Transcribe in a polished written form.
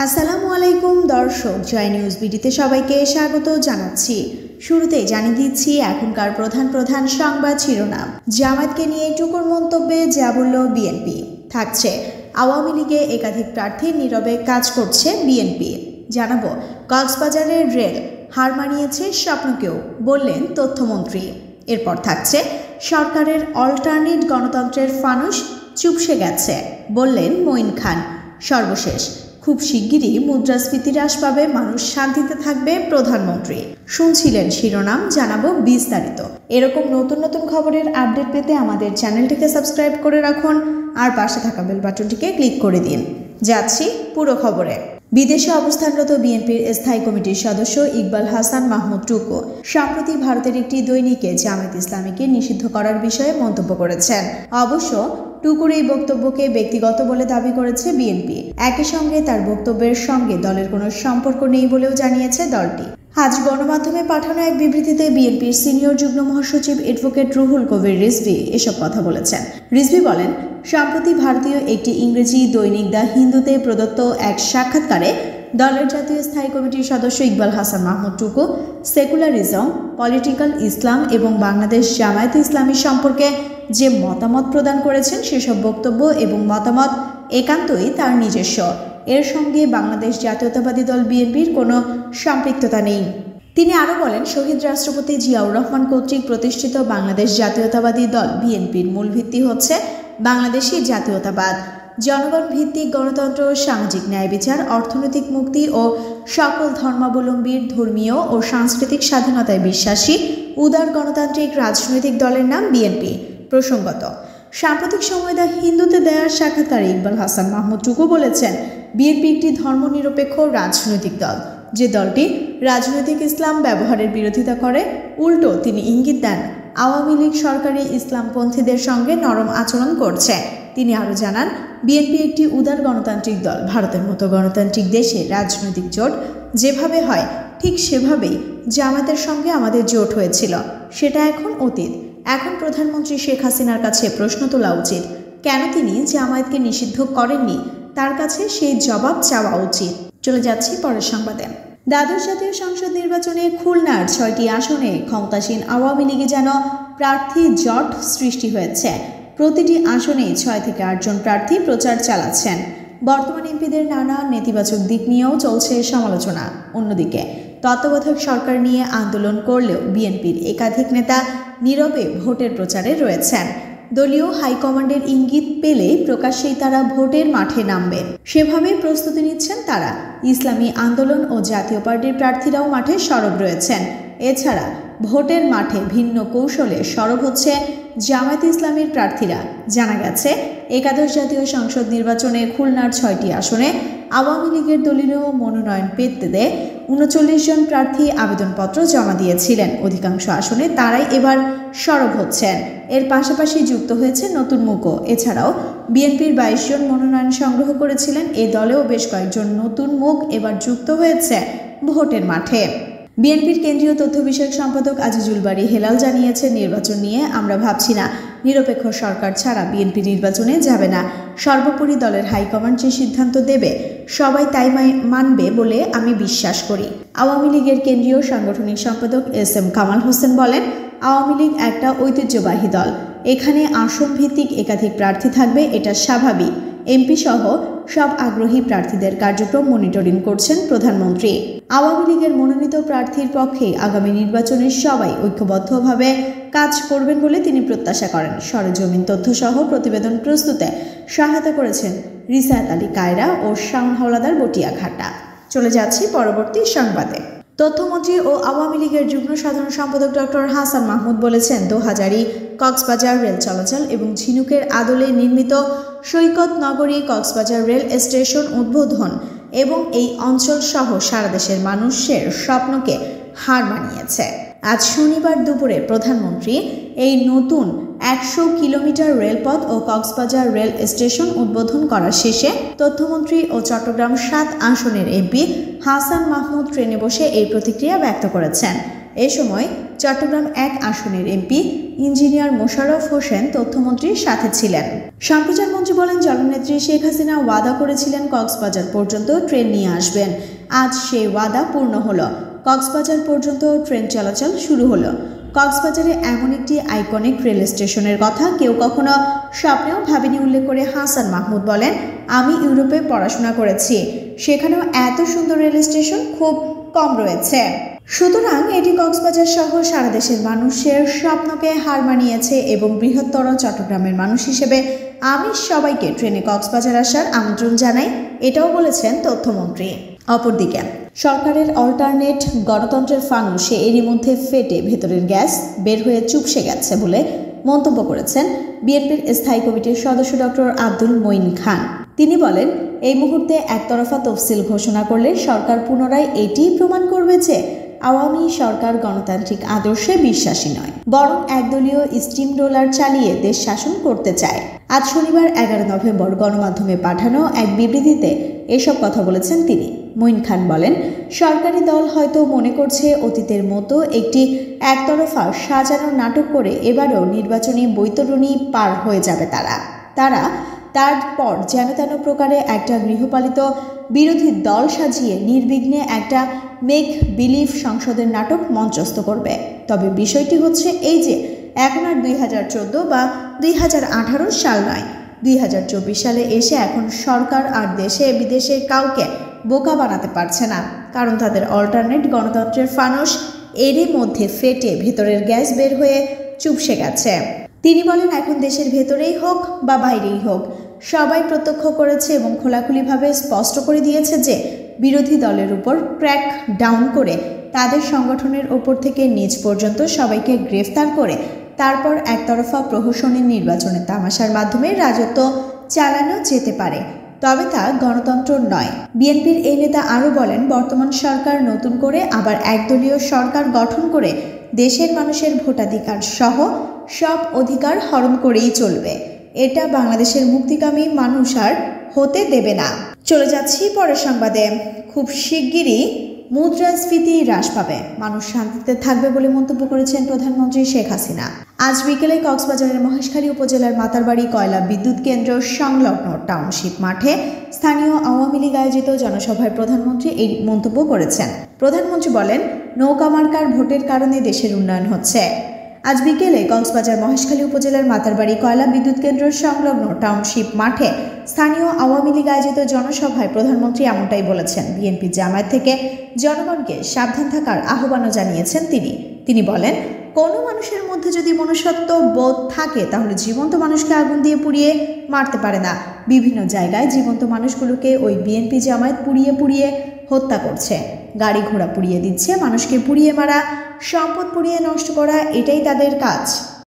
আসসালামু আলাইকুম দর্শক, জয় নিউজ বিডিতে সবাইকে স্বাগত জানাচ্ছি। শুরুতেই জানিয়ে দিচ্ছি এখনকার প্রধান সংবাদ শিরোনাম। জামায়াতকে নিয়ে টুকুর মন্তব্যে যা বলল বিএনপি। থাকছে আওয়ামী লীগে একাধিক প্রার্থী নীরবে কাজ করছে বিএনপি। জানাবো কক্সবাজারের রেল হার মানিয়েছে স্বপ্নকেও, বললেন তথ্যমন্ত্রী। এরপর থাকছে সরকারের অল্টারনেট গণতন্ত্রের ফানুস চুপসে গেছে, বললেন মঈন খান। সর্বশেষ খুব শিগগিরই মুদ্রাস্ফীতি হ্রাস পাবে, মানুষ শান্তিতে থাকবে, প্রধানমন্ত্রী। শুনছিলেন শিরোনাম, জানাবো বিস্তারিত। এরকম নতুন খবরের আপডেট পেতে আমাদের চ্যানেলটিকে সাবস্ক্রাইব করে রাখুন আর পাশে থাকা বেল বাটনটিকে ক্লিক করে দিন। যাচ্ছি পুরো খবরে। বিদেশে অবস্থানরত বিএনপির স্থায়ী কমিটির সদস্য ইকবাল হাসান মাহমুদ টুকু সম্প্রতি ভারতের একটি দৈনিকে জামায়াত ইসলামীকে নিষিদ্ধ করার বিষয়ে মন্তব্য করেছেন। অবশ্য টুকুর এই বক্তব্যকে ব্যক্তিগত বলে দাবি করেছে বিএনপি। একই সঙ্গে তার বক্তব্যের সঙ্গে দলের কোনো সম্পর্ক নেই বলেও জানিয়েছে দলটি। আজ গণমাধ্যমে পাঠানো এক বিবৃতিতে বিএনপির সিনিয়র যুগ্ম মহাসচিব অ্যাডভোকেট রুহুল কবির রিজভী এসব কথা বলেছেন। রিজভী বলেন, সম্প্রতি ভারতীয় একটি ইংরেজি দৈনিক দ্য হিন্দুতে প্রদত্ত এক সাক্ষাৎকারে দলের জাতীয় স্থায়ী কমিটির সদস্য ইকবাল হাসান মাহমুদ টুকু সেকুলারিজম, পলিটিক্যাল ইসলাম এবং বাংলাদেশ জামায়াতে ইসলামী সম্পর্কে যে মতামত প্রদান করেছেন সেসব বক্তব্য এবং মতামত একান্তই তার নিজস্ব। এর সঙ্গে বাংলাদেশ জাতীয়তাবাদী দল বিএনপির কোনো সম্পৃক্ততা নেই। তিনি আরও বলেন, শহীদ রাষ্ট্রপতি জিয়াউর রহমান কর্তৃক প্রতিষ্ঠিত বাংলাদেশ জাতীয়তাবাদী দল বিএনপির মূল ভিত্তি হচ্ছে বাংলাদেশি জাতীয়তাবাদ, জনগণ ভিত্তিক গণতন্ত্র, সামাজিক ন্যায় বিচার, অর্থনৈতিক মুক্তি ও সকল ধর্মাবলম্বীর ধর্মীয় ও সাংস্কৃতিক স্বাধীনতায় বিশ্বাসী উদার গণতান্ত্রিক রাজনৈতিক দলের নাম বিএনপি। প্রসঙ্গত, সাম্প্রতিক সময় দ্য হিন্দুতে দেওয়ার সাক্ষাৎকারে ইকবাল হাসান মাহমুদ টুকু বলেছেন, বিএনপি একটি ধর্মনিরপেক্ষ রাজনৈতিক দল। যে দলটি রাজনৈতিক ইসলাম ব্যবহারের বিরোধিতা করে, উল্টো তিনি ইঙ্গিত দেন আওয়ামী লীগ সরকারি ইসলামপন্থীদের সঙ্গে নরম আচরণ করছে। তিনি আরও জানান, বিএনপি একটি উদার গণতান্ত্রিক দল। ভারতের মতো গণতান্ত্রিক দেশে রাজনৈতিক জোট যেভাবে হয় ঠিক সেভাবেই জামায়াতের সঙ্গে আমাদের জোট হয়েছিল, সেটা এখন অতীত। এখন প্রধানমন্ত্রী শেখ হাসিনার কাছে প্রশ্ন তোলা উচিত, কেন তিনি জামায়াতকে নিষিদ্ধ করেননি, তার কাছে সেই জবাব চাওয়া উচিত। চলে যাচ্ছি পরের সংবাদে। দ্বাদশ জাতীয় সংসদ নির্বাচনে খুলনার 6টি আসনে ক্ষমতাসীন আওয়ামী লীগে যেন প্রার্থী জট সৃষ্টি হয়েছে। প্রতিটি আসনে 6 থেকে 8 জন প্রার্থী প্রচার চালাচ্ছেন। বর্তমান এমপিদের নানা নেতিবাচক দিক নিয়েও চলছে সমালোচনা। অন্যদিকে তত্ত্বাবধায়ক সরকার নিয়ে আন্দোলন করলেও বিএনপির একাধিক নেতা নীরবে ভোটের প্রচারে রয়েছেন। দলীয় হাইকমান্ডের ইঙ্গিত পেলে প্রকাশ্যেই তারা ভোটের মাঠে নামবেন, সেভাবে প্রস্তুতি নিচ্ছেন তারা। ইসলামী আন্দোলন ও জাতীয় পার্টির প্রার্থীরাও মাঠে সরব রয়েছেন। এছাড়া ভোটের মাঠে ভিন্ন কৌশলে সরব হচ্ছে জামায়াতে ইসলামীর প্রার্থীরা। জানা গেছে, একাদশ জাতীয় সংসদ নির্বাচনে খুলনার 6টি আসনে আওয়ামী লীগের দলীয় মনোনয়ন পেতে 39 জন প্রার্থী আবেদনপত্র জমা দিয়েছিলেন। অধিকাংশ আসনে তারাই এবার সরব হচ্ছেন। এর পাশাপাশি যুক্ত হয়েছে নতুন মুখও। এছাড়াও বিএনপির 22 জন মনোনয়ন সংগ্রহ করেছিলেন। এ দলেও বেশ কয়েকজন নতুন মুখ এবার যুক্ত হয়েছে ভোটের মাঠে। বিএনপির কেন্দ্রীয় তথ্য বিষয়ক সম্পাদক আজিজুল বারী হেলাল জানিয়েছেন, নির্বাচন নিয়ে আমরা ভাবছি না, নিরপেক্ষ সরকার ছাড়া বিএনপি নির্বাচনে যাবে না। সর্বোপরি দলের হাইকমান্ড যে সিদ্ধান্ত দেবে সবাই তাই মানবে বলে আমি বিশ্বাস করি। আওয়ামী লীগের কেন্দ্রীয় সাংগঠনিক সম্পাদক SM কামাল হোসেন বলেন, আওয়ামী লীগ একটা ঐতিহ্যবাহী দল, এখানে আসন ভিত্তিক একাধিক প্রার্থী থাকবে, এটা স্বাভাবিক। এমপি সহ সব আগ্রহী প্রার্থীদের কার্যক্রম মনিটরিং করছেন প্রধানমন্ত্রী। আওয়ামী লীগের মনোনীত প্রার্থীর পক্ষে আগামী নির্বাচনে সবাই ঐক্যবদ্ধভাবে কাজ করবেন বলে তিনি প্রত্যাশা করেন। সরেজমিন তথ্য সহ প্রতিবেদন প্রস্তুতে সহায়তা করেছেন রিসায়াত আলী কায়রা ও শাওন হাওলাদার বটিয়াঘাটা। চলে যাচ্ছি পরবর্তী সংবাদে। তথ্যমন্ত্রী ও আওয়ামী লীগের যুগ্ম সাধারণ সম্পাদক ডক্টর হাসান মাহমুদ বলেছেন, দোহাজারী কক্সবাজার রেল চলাচল এবং ঝিনুকের আদলে নির্মিত সৈকত নগরী কক্সবাজার রেল স্টেশন উদ্বোধন এবং এই অঞ্চল সহ সারা দেশের মানুষের স্বপ্নকে হার মানিয়েছে। আজ শনিবার দুপুরে প্রধানমন্ত্রী এই নতুন 100 কিলোমিটার রেলপথ ও কক্সবাজার রেল স্টেশন উদ্বোধন করার শেষে তথ্যমন্ত্রী ও চট্টগ্রাম 7 আসনের এমপি হাসান মাহমুদ ট্রেনে বসে এই প্রতিক্রিয়া ব্যক্ত করেছেন। এ সময় চট্টগ্রাম 1 আসনের এমপি ইঞ্জিনিয়ার মোশাররফ হোসেন তথ্যমন্ত্রীর সাথে ছিলেন। সম্প্রচার মন্ত্রী বলেন, জননেত্রী শেখ হাসিনা ওয়াদা করেছিলেন কক্সবাজার পর্যন্ত ট্রেন নিয়ে আসবেন। আজ সেই ওয়াদা পূর্ণ হলো। কক্সবাজার পর্যন্ত ট্রেন চলাচল শুরু হলো। কক্সবাজারে এমন একটি আইকনিক রেল স্টেশনের কথা কেউ কখনো স্বপ্নেও ভাবেনি উল্লেখ করে হাসান মাহমুদ বলেন, আমি ইউরোপে পড়াশোনা করেছি, সেখানেও এত সুন্দর রেল স্টেশন খুব কম রয়েছে। সুতরাং এটি কক্সবাজার সহ সারা দেশের মানুষের স্বপ্নকে হার মানিয়েছে এবং বৃহত্তর চট্টগ্রামের মানুষ হিসেবে আমি সবাইকে ট্রেনে কক্সবাজার আসার আমন্ত্রণ জানাই, এটাও বলেছেন তথ্যমন্ত্রী। অপরদিকে সরকারের অল্টারনেট গণতন্ত্রের ফানুসে এরই মধ্যে ফেটে ভেতরের গ্যাস বের হয়ে চুপসে গেছে বলে মন্তব্য করেছেন বিএনপির স্থায়ী কমিটির সদস্য ডক্টর আব্দুল মঈন খান। তিনি বলেন, এই মুহূর্তে একতরফা তফসিল ঘোষণা করলে সরকার পুনরায় এটি প্রমাণ করবে যে আওয়ামী সরকার গণতান্ত্রিক আদর্শে বিশ্বাসী নয়, বরং একদলীয় স্টিম রোলার চালিয়ে দেশ শাসন করতে চায়। আজ শনিবার 11 নভেম্বর গণমাধ্যমে পাঠানো এক বিবৃতিতে এসব কথা বলেছেন তিনি। মঈন খান বলেন, সরকারি দল হয়তো মনে করছে অতীতের মতো একটি একতরফা সাজানো নাটক করে এবারও নির্বাচনী বৈতরণী পার হয়ে যাবে তারপর যেন তেন প্রকারে একটা গৃহপালিত বিরোধী দল সাজিয়ে নির্বিঘ্নে একটা মেক বিলিভ সংসদের নাটক মঞ্চস্থ করবে। তবে বিষয়টি হচ্ছে এই যে এখন আর 2014 বা 2018 সাল নয়, 2024 সালে এসে এখন সরকার আর দেশে বিদেশে কাউকে বোকা বানাতে পারছে না, কারণ তাদের অল্টারনেট গণতন্ত্রের ফানুস এরই মধ্যে ফেটে ভেতরের গ্যাস বের হয়ে চুপসে গেছে। তিনি বলেন, এখন দেশের ভেতরেই হোক বা বাইরেই হোক সবাই প্রত্যক্ষ করেছে এবং খোলাখুলিভাবে স্পষ্ট করে দিয়েছে যে বিরোধী দলের উপর ক্র্যাক ডাউন করে তাদের সংগঠনের ওপর থেকে নিচ পর্যন্ত সবাইকে গ্রেফতার করে তারপর একতরফা প্রহসনের নির্বাচনের তামাশার মাধ্যমে রাজত্ব চালানো যেতে পারে, তবে তা গণতন্ত্র নয়। বিএনপির এই নেতা আরও বলেন, বর্তমান সরকার নতুন করে আবার একদলীয় সরকার গঠন করে দেশের মানুষের ভোটাধিকার সহ সব অধিকার হরণ করেই চলবে। এটা বাংলাদেশের মুক্তিকামী মানুষ আর হতে দেবে না। চলে যাচ্ছি পরের সংবাদে। খুব শিগগিরই মুদ্রাস্ফীতি হ্রাস পাবে, মানুষ শান্তিতে থাকবে বলে মন্তব্য করেছেন প্রধানমন্ত্রী শেখ হাসিনা। আজ বিকেলে কক্সবাজারের মহেশখালী উপজেলার মাতারবাড়ি কয়লা বিদ্যুৎ কেন্দ্র সংলগ্ন টাউনশিপ মাঠে স্থানীয় আওয়ামী লীগ আয়োজিত জনসভায় প্রধানমন্ত্রী এই মন্তব্য করেছেন। প্রধানমন্ত্রী বলেন, নৌকা মার্কার ভোটের কারণে দেশের উন্নয়ন হচ্ছে। আজ বিকেলে কক্সবাজার মহেশখালী উপজেলার মাতারবাড়ি কয়লা বিদ্যুৎ কেন্দ্র সংলগ্ন টাউনশিপ মাঠে স্থানীয় আওয়ামী লীগ আয়োজিত জনসভায় প্রধানমন্ত্রী এমনটাই বলেছেন। বিএনপি জামায়াত থেকে জনগণকে সাবধান থাকার আহ্বানও জানিয়েছেন তিনি বলেন, কোনো মানুষের মধ্যে যদি মনুষ্যত্ব বোধ থাকে তাহলে জীবন্ত মানুষকে আগুন দিয়ে পুড়িয়ে মারতে পারে না। বিভিন্ন জায়গায় জীবন্ত মানুষগুলোকে ওই বিএনপি জামায়াত পুড়িয়ে হত্যা করছে, গাড়ি ঘোড়া পুড়িয়ে দিচ্ছে, মানুষকে পুড়িয়ে মারা, সম্পদ পুড়িয়ে নষ্ট করা, এটাই তাদের কাজ।